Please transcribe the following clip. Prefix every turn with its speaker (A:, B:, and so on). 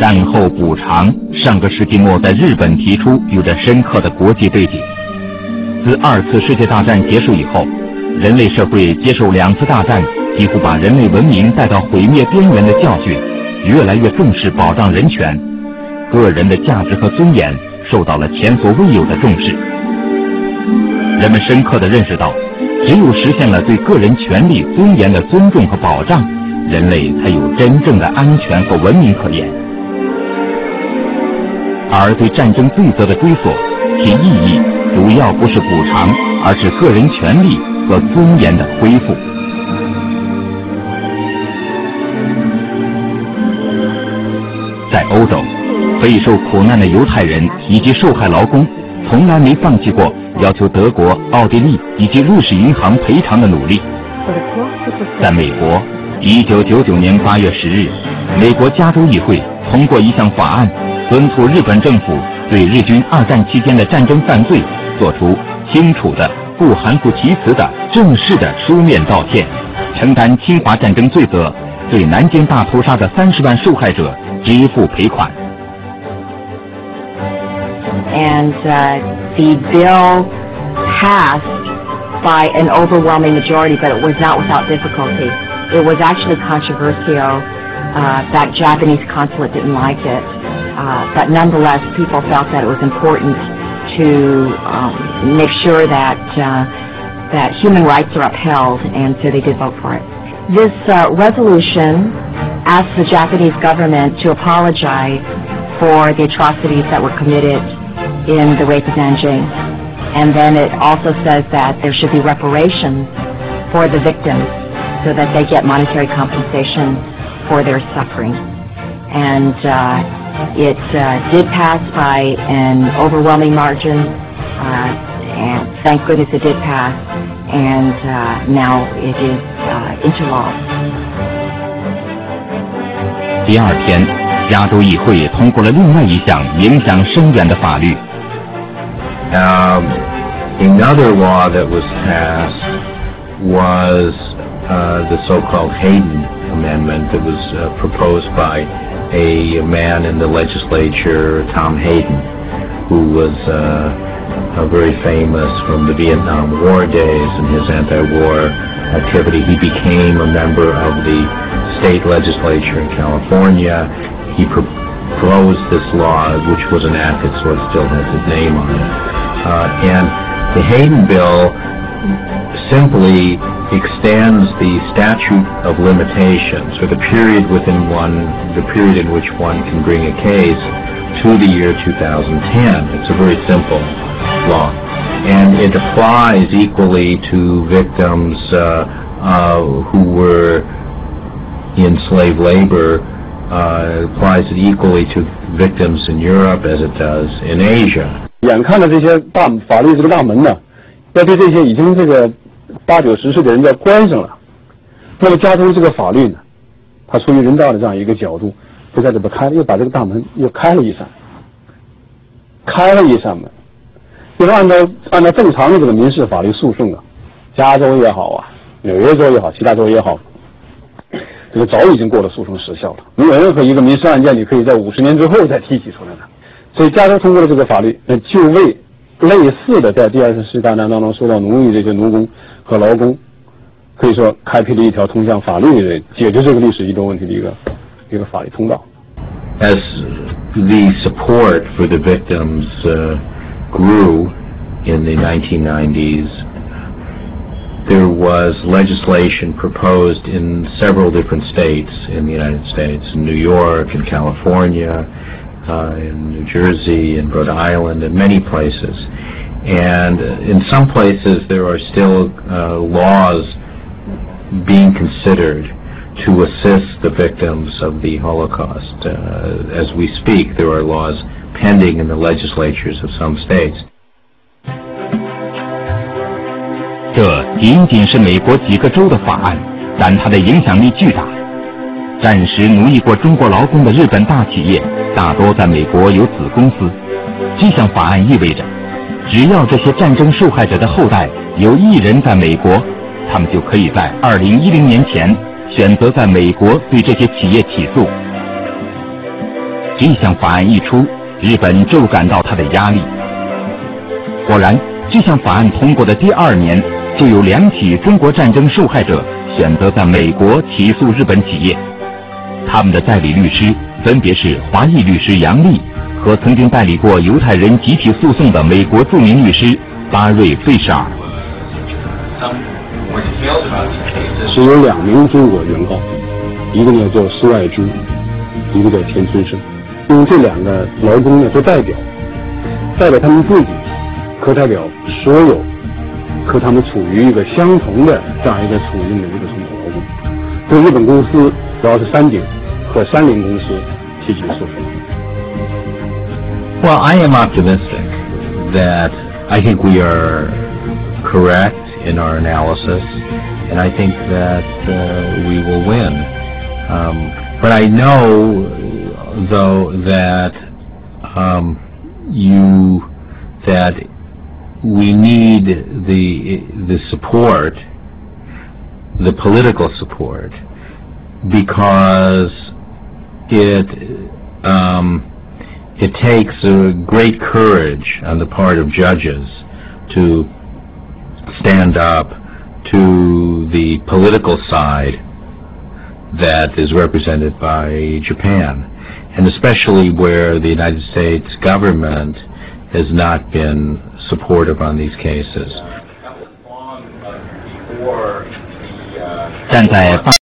A: 战后补偿上个世纪末在日本提出，有着深刻的国际背景。自2次世界大战结束以后，人类社会接受2次大战几乎把人类文明带到毁灭边缘的教训，越来越重视保障人权，个人的价值和尊严受到了前所未有的重视。人们深刻地认识到，只有实现了对个人权利尊严的尊重和保障，人类才有真正的安全和文明可言。而对战争罪责的追索，其意义主要不是补偿，而是个人权利和尊严的恢复。在欧洲，备受苦难的犹太人以及受害劳工从来没放弃过要求德国、奥地利以及瑞士银行赔偿的努力。在美国，1999年8月10日，美国加州议会通过一项法案，敦促日本政府对日军2战期间的战争犯罪做出清楚的、不含糊其辞的正式的书面道歉，承担侵华战争罪责，对南京大屠杀的30万受害者支付赔款。
B: And the bill passed by an overwhelming majority, but it was not without difficulty. It was actually controversial. That Japanese consulate didn't like it, but nonetheless, people felt that it was important to make sure that that human rights are upheld, and so they did vote for it. This resolution asks the Japanese government to apologize for the atrocities that were committed in the rape of Nanjing. And then it also says that there should be reparations for the victims so that they get monetary compensation for their suffering. And it did pass by an overwhelming margin, and thank goodness it did pass, and now it is into law.
A: 第2天，加州议会通过了另外一项影响深远的法律。
C: Another law that was passed was the so-called Hayden Amendment that was proposed by a man in the legislature, Tom Hayden, who was very famous from the Vietnam War days and his anti-war activity. He became a member of the state legislature in California. He proposed this law, which was enacted, so it still has his name on it. And the Hayden bill simply extends the statute of limitations, or the period in which one can bring a case, to the year 2010. It's a very simple law, and it applies equally to victims who were in slave labor. It applies equally to victims in Europe as it does in Asia.
D: 眼看着这些法律这个大门呢，要对这些已经这个8、90岁的人要关上了。那么加州这个法律呢，它出于人道的这样一个角度，就在这边又把这个大门又开了一扇门。因为按照正常的这个民事法律诉讼啊，加州也好啊，纽约州也好，其他州也好，这个早已经过了诉讼时效了。没有任何一个民事案件你可以在50年之后再提起出来的。所以加州通过了这个法律，就为类似的在第2次世界大战当中受到奴役这些奴工和劳工，可以说开辟了一条通向法律的解决这个历史遗留问题的一个法律通道。
C: As the support for the victims grew in the 1990s, there was legislation proposed in several different states in the United States, in New York, in California, in New Jersey, in Rhode Island, and many places. And in some places there are still laws being considered to assist the victims of the Holocaust. As we speak, there are laws pending in the legislatures of some states.
A: 这仅仅是美国几个州的法案，但它的影响力巨大。暂时奴役过中国劳工的日本大企业大多在美国有子公司。这项法案意味着，只要这些战争受害者的后代有1人在美国，他们就可以在2010年前选择在美国对这些企业起诉。 这项法案一出，日本骤感到它的压力。果然，这项法案通过的第2年，就有2起中国战争受害者选择在美国起诉日本企业。他们的代理律师分别是华裔律师杨利和曾经代理过犹太人集体诉讼的美国著名律师巴瑞·费舍尔。
D: 是有2名中国原告，一个呢叫施爱珠，一个叫田村生。用这2个劳工呢做代表他们自己，可代表所有和他们处于一个相同的这样一个处境的一个中国劳工，对日本公司主要是三井和三菱公司提起诉讼。
C: Well, I am optimistic that I think we are correct in our analysis, and I think that we will win. But I know, though, that that we need the support, the political support, because it takes a great courage on the part of judges to stand up to the political side that is represented by Japan, and especially where the United States government has not been supportive on these cases.
A: 站在